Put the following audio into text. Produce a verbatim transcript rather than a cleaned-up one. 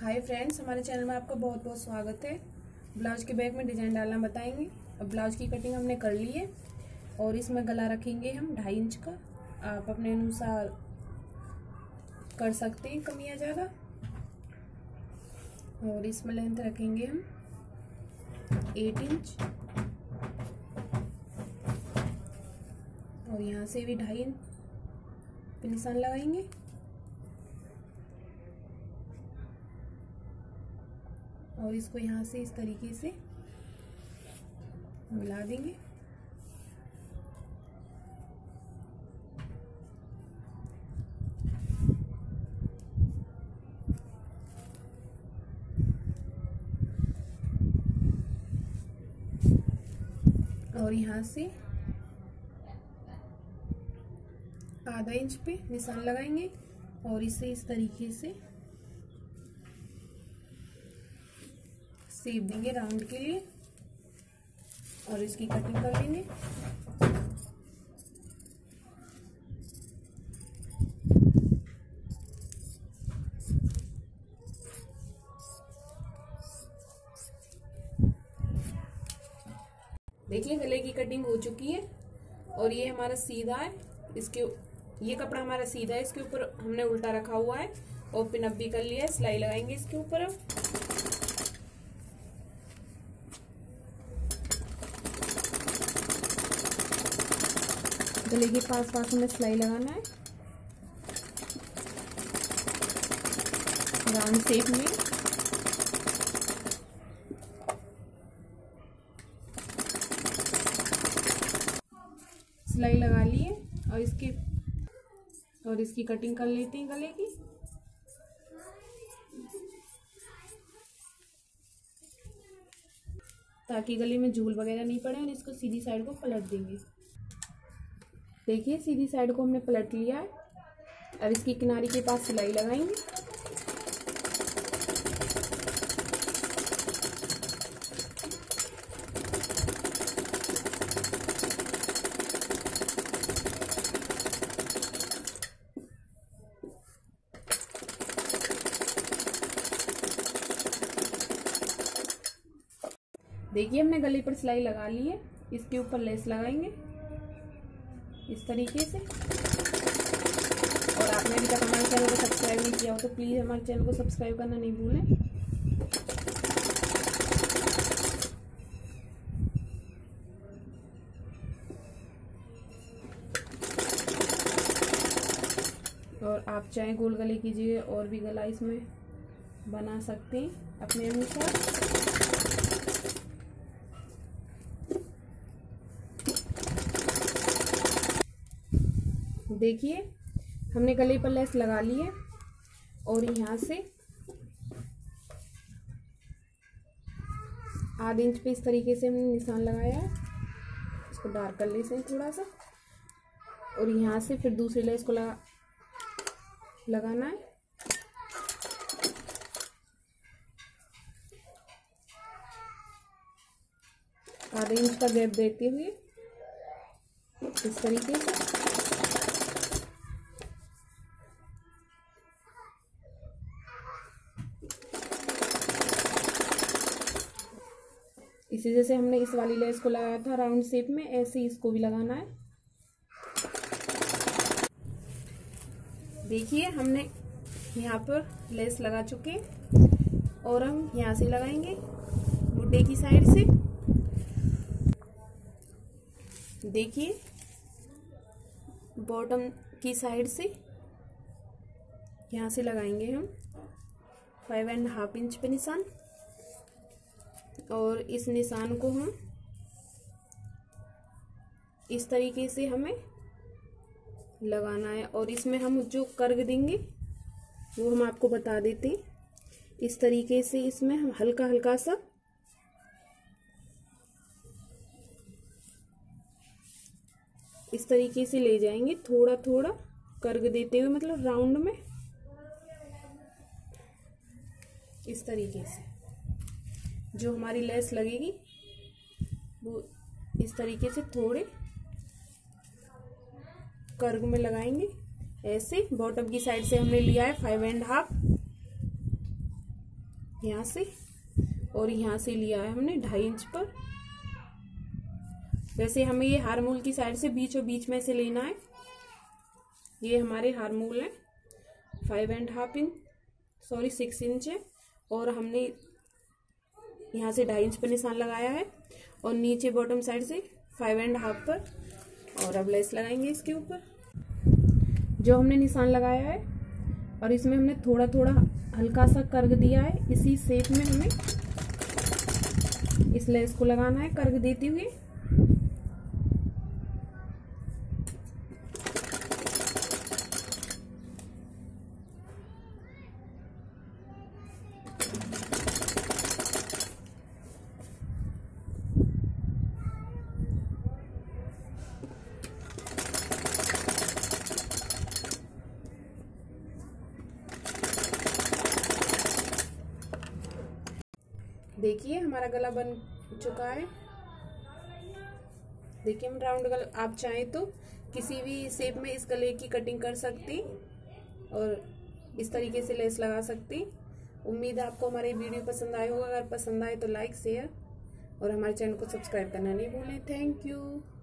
Hi friends, हमारे channel में आपका बहुत बहुत स्वागत है। ब्लाउज के बैक में डिजाइन डालना बताएंगे। अब ब्लाउज की कटिंग हमने कर ली है और इसमें गला रखेंगे हम ढाई इंच का। आप अपने अनुसार कर सकते हैं कम या ज़्यादा। और इसमें लेंथ रखेंगे हम एट इंच और यहाँ से भी ढाई इंच पे निशान लगाएंगे। और इसको यहाँ से इस तरीके से मिला देंगे। और यहाँ से आधा इंच पे निशान लगाएंगे और इसे इस तरीके से शेप देंगे राउंड के लिए और इसकी कटिंग कर लेंगे। देखिए गले की कटिंग हो चुकी है और ये हमारा सीधा है। इसके ये कपड़ा हमारा सीधा है, इसके ऊपर हमने उल्टा रखा हुआ है और पिन अप भी कर लिया है। सिलाई लगाएंगे इसके ऊपर। अब गले के पास पास हमें सिलाई लगाना है राउंड शेप में। सिलाई लगा ली है और इसकी और इसकी कटिंग कर लेते हैं गले की। ताकि गले में झूल वगैरह नहीं पड़े। और इसको सीधी साइड को पलट देंगे। देखिए सीधी साइड को हमने पलट लिया है। अब इसकी किनारे के पास सिलाई लगाएंगे। देखिए हमने गले पर सिलाई लगा ली है। इसके ऊपर लेस लगाएंगे इस तरीके से। और आपने अभी तक हमारे चैनल को सब्सक्राइब नहीं किया हो तो प्लीज़ हमारे चैनल को सब्सक्राइब करना नहीं भूलें। और आप चाहे गोल गले कीजिए और भी गला इसमें बना सकते हैं अपने अनुसार। देखिए हमने गले पर लेस लगा ली है और यहाँ से आधे इंच पे इस तरीके से हमने निशान लगाया है। इसको डार्क कर लेते हैं थोड़ा सा। और यहाँ से फिर दूसरी लेस को लगा लगाना है। आधे इंच का गैप देते हुए इस तरीके से। इसी जैसे हमने इस वाली लेस को लगाया था राउंड शेप में, ऐसे ही इसको भी लगाना है। देखिए हमने यहाँ पर लेस लगा चुके और हम यहाँ से लगाएंगे बुड्ढे की साइड से। देखिए बॉटम की साइड से यहाँ से लगाएंगे हम फाइव एंड हाफ इंच पे निशान। और इस निशान को हम इस तरीके से हमें लगाना है। और इसमें हम जो कर्व देंगे वो हम आपको बता देते हैं। इस तरीके से इसमें हम हल्का हल्का सा इस तरीके से ले जाएंगे, थोड़ा थोड़ा कर्व देते हुए, मतलब राउंड में इस तरीके से। जो हमारी लेस लगेगी वो इस तरीके से थोड़े कर्व में लगाएंगे। ऐसे बॉटम की साइड से हमने लिया है फाइव एंड हाफ यहाँ से, और यहाँ से लिया है हमने ढाई इंच पर। वैसे हमें ये हारमोल की साइड से बीचों बीच में से लेना है। ये हमारे हारमोल है, five and half inch sorry six inch है, और हमने यहाँ से ढाई इंच पर निशान लगाया है, और नीचे बॉटम साइड से फाइव एंड हाफ पर। और अब लेस लगाएंगे इसके ऊपर जो हमने निशान लगाया है, और इसमें हमने थोड़ा थोड़ा हल्का सा कर्ग दिया है। इसी शेप में हमें इस लेस को लगाना है कर्ग देते हुए। देखिए हमारा गला बन चुका है। देखिए हम राउंड गला, आप चाहें तो किसी भी शेप में इस गले की कटिंग कर सकती और इस तरीके से लेस लगा सकती। उम्मीद है आपको हमारी वीडियो पसंद आए होगा। अगर पसंद आए तो लाइक शेयर और हमारे चैनल को सब्सक्राइब करना नहीं भूलें। Thank you.